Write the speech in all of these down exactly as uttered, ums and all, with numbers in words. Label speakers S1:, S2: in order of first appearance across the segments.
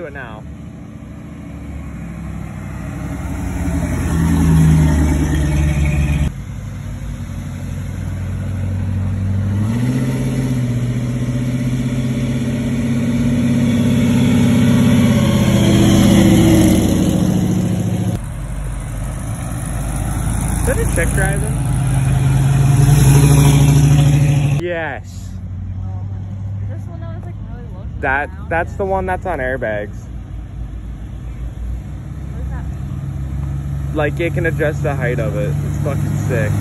S1: it now. Is that a chick driving? Yes.
S2: Is this one that was like really low?
S1: That that's the one that's on airbags.
S2: What is that?
S1: Like it can adjust the height of it. It's fucking sick.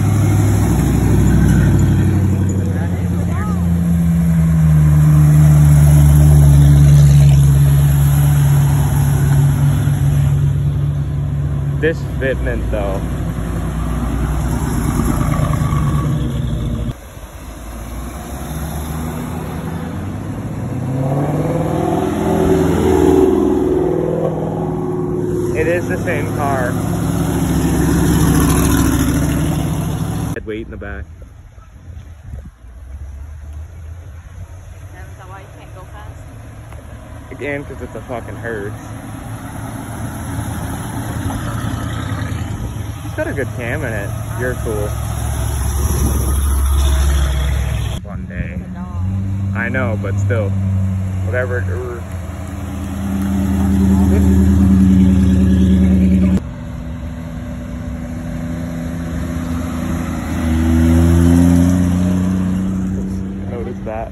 S1: This fitment though. It is the same car. I'd wait in the back.
S2: Is that why you can't go fast?
S1: Again, because it's a fucking hearse. It's got a good cam in it. You're cool. One day. I know, but still. Whatever. Notice that.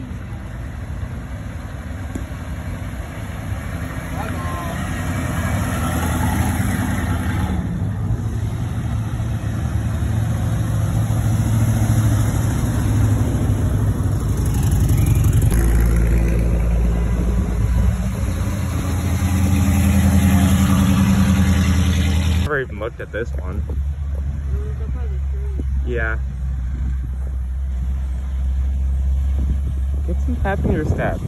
S1: Never even looked at this one. Yeah. Get some pep in your step.